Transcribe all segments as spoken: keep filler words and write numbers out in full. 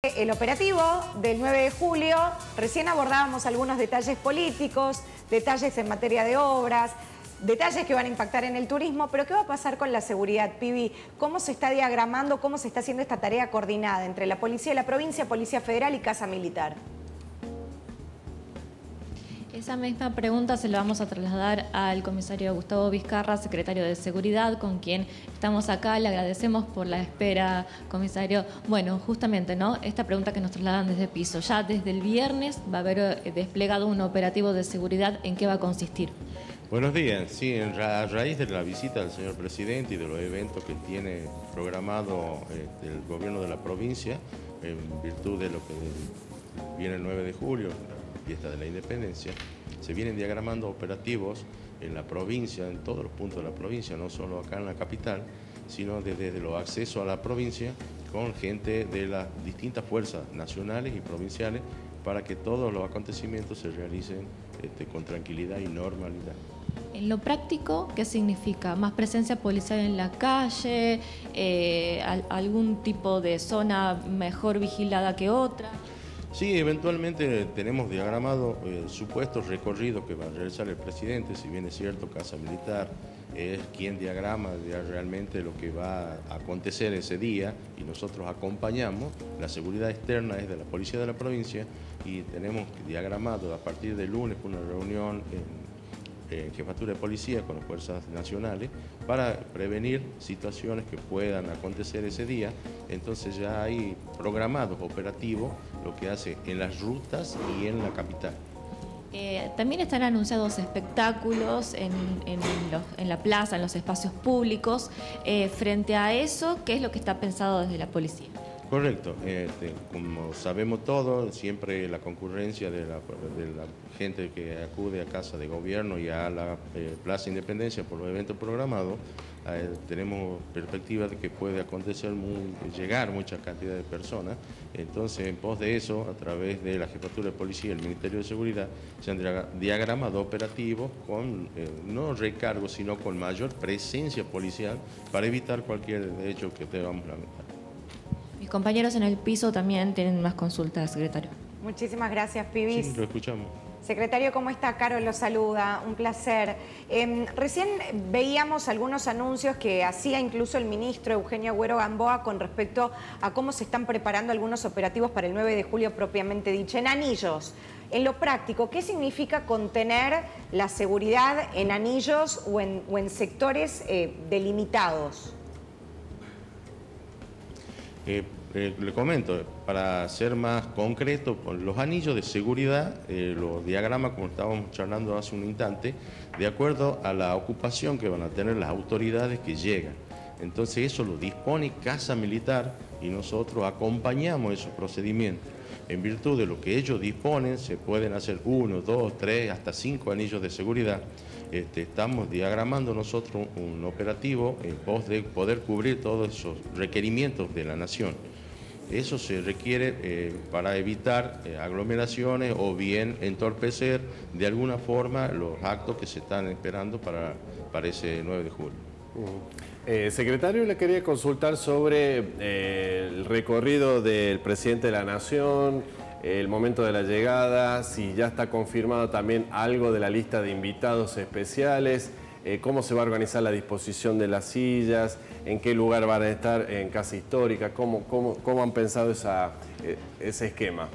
El operativo del nueve de julio, recién abordábamos algunos detalles políticos, detalles en materia de obras, detalles que van a impactar en el turismo, pero ¿qué va a pasar con la seguridad, Pibi? ¿Cómo se está diagramando, cómo se está haciendo esta tarea coordinada entre la Policía de la Provincia, Policía Federal y Casa Militar? Esa misma pregunta se la vamos a trasladar al comisario Gustavo Vizcarra, secretario de Seguridad, con quien estamos acá. Le agradecemos por la espera, comisario. Bueno, justamente, ¿no? Esta pregunta que nos trasladan desde piso. Ya desde el viernes va a haber desplegado un operativo de seguridad. ¿En qué va a consistir? Buenos días. Sí, en ra a raíz de la visita del señor presidente y de los eventos que tiene programado eh, el gobierno de la provincia, en virtud de lo que viene el nueve de julio, fiesta de la Independencia, se vienen diagramando operativos en la provincia, en todos los puntos de la provincia, no solo acá en la capital, sino desde, desde los accesos a la provincia con gente de las distintas fuerzas nacionales y provinciales para que todos los acontecimientos se realicen este, con tranquilidad y normalidad. En lo práctico, ¿qué significa? ¿Más presencia policial en la calle? Eh, ¿Algún tipo de zona mejor vigilada que otra? Sí, eventualmente tenemos diagramado eh, supuestos recorridos que va a realizar el presidente. Si bien es cierto, Casa Militar es quien diagrama realmente lo que va a acontecer ese día y nosotros acompañamos. La seguridad externa es de la Policía de la Provincia y tenemos diagramado a partir del lunes una reunión en en Jefatura de Policía con las Fuerzas Nacionales para prevenir situaciones que puedan acontecer ese día. Entonces ya hay programados operativos, lo que hace en las rutas y en la capital. Eh, también están anunciados espectáculos en, en, los, en la plaza, en los espacios públicos. Eh, frente a eso, ¿qué es lo que está pensado desde la policía? Correcto. Este, como sabemos todos, siempre la concurrencia de la, de la gente que acude a Casa de Gobierno y a la eh, Plaza Independencia por los eventos programados, eh, tenemos perspectiva de que puede acontecer, muy, llegar mucha cantidad de personas. Entonces, en pos de eso, a través de la Jefatura de Policía y el Ministerio de Seguridad, se han diagramado operativos con, eh, no recargo, sino con mayor presencia policial para evitar cualquier hecho que debamos lamentar. Mis compañeros en el piso también tienen más consultas, secretario. Muchísimas gracias, Pibis. Sí, lo escuchamos. Secretario, ¿cómo está? Caro lo saluda, un placer. Eh, recién veíamos algunos anuncios que hacía incluso el ministro Eugenio Agüero Gamboa con respecto a cómo se están preparando algunos operativos para el nueve de julio propiamente dicho. En Anillos, en lo práctico, ¿qué significa contener la seguridad en anillos o en, o en sectores eh, delimitados? Eh, eh, le comento, para ser más concreto, los anillos de seguridad, eh, los diagramas, como estábamos charlando hace un instante, de acuerdo a la ocupación que van a tener las autoridades que llegan. Entonces eso lo dispone Casa Militar y nosotros acompañamos esos procedimientos. En virtud de lo que ellos disponen, se pueden hacer uno, dos, tres, hasta cinco anillos de seguridad. Este, estamos diagramando nosotros un operativo en pos de poder cubrir todos esos requerimientos de la nación. Eso se requiere eh, para evitar eh, aglomeraciones o bien entorpecer de alguna forma los actos que se están esperando para, para ese nueve de julio. Uh-huh. eh, secretario, le quería consultar sobre eh, el recorrido del presidente de la Nación, el momento de la llegada, si ya está confirmado también algo de la lista de invitados especiales, eh, cómo se va a organizar la disposición de las sillas, en qué lugar van a estar en Casa Histórica, cómo, cómo, cómo han pensado esa, eh, ese esquema.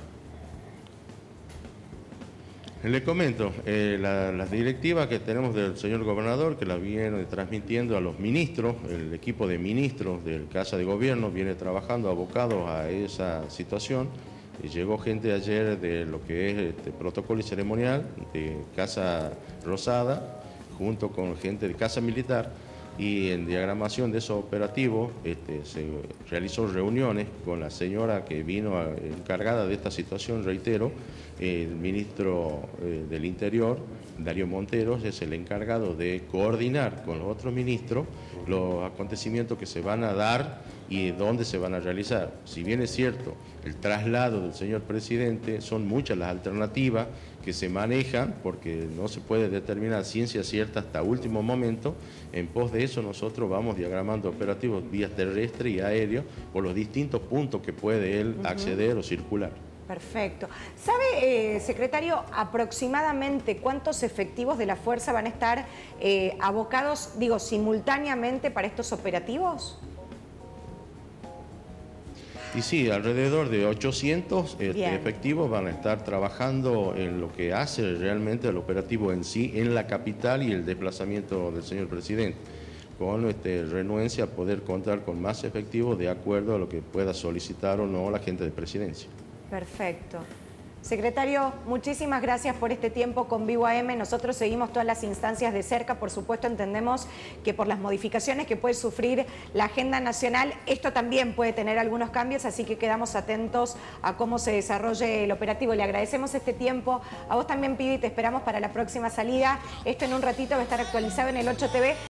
Le comento, eh, la, las directivas que tenemos del señor gobernador, que las viene transmitiendo a los ministros, el equipo de ministros del Casa de Gobierno viene trabajando abocados a esa situación. Y llegó gente ayer de lo que es este protocolo y ceremonial de Casa Rosada, junto con gente de Casa Militar, y en diagramación de esos operativos este, se realizó reuniones con la señora que vino a, encargada de esta situación, reitero, el ministro eh, del Interior, Darío Monteros, es el encargado de coordinar con los otros ministros los acontecimientos que se van a dar y dónde se van a realizar. Si bien es cierto, el traslado del señor presidente, son muchas las alternativas que se manejan porque no se puede determinar ciencia cierta hasta último momento. En pos de eso nosotros vamos diagramando operativos vía terrestre y aéreo por los distintos puntos que puede él uh-huh. acceder o circular. Perfecto. ¿Sabe, eh, secretario, aproximadamente cuántos efectivos de la Fuerza van a estar eh, abocados, digo, simultáneamente para estos operativos? Y sí, alrededor de ochocientos este, efectivos van a estar trabajando en lo que hace realmente el operativo en sí, en la capital y el desplazamiento del señor presidente, con este, renuencia a poder contar con más efectivos de acuerdo a lo que pueda solicitar o no la gente de presidencia. Perfecto. Secretario, muchísimas gracias por este tiempo con Vivo A M. Nosotros seguimos todas las instancias de cerca. Por supuesto, entendemos que por las modificaciones que puede sufrir la agenda nacional, esto también puede tener algunos cambios, así que quedamos atentos a cómo se desarrolle el operativo. Le agradecemos este tiempo. A vos también, Pibi, te esperamos para la próxima salida. Esto en un ratito va a estar actualizado en el ocho T V.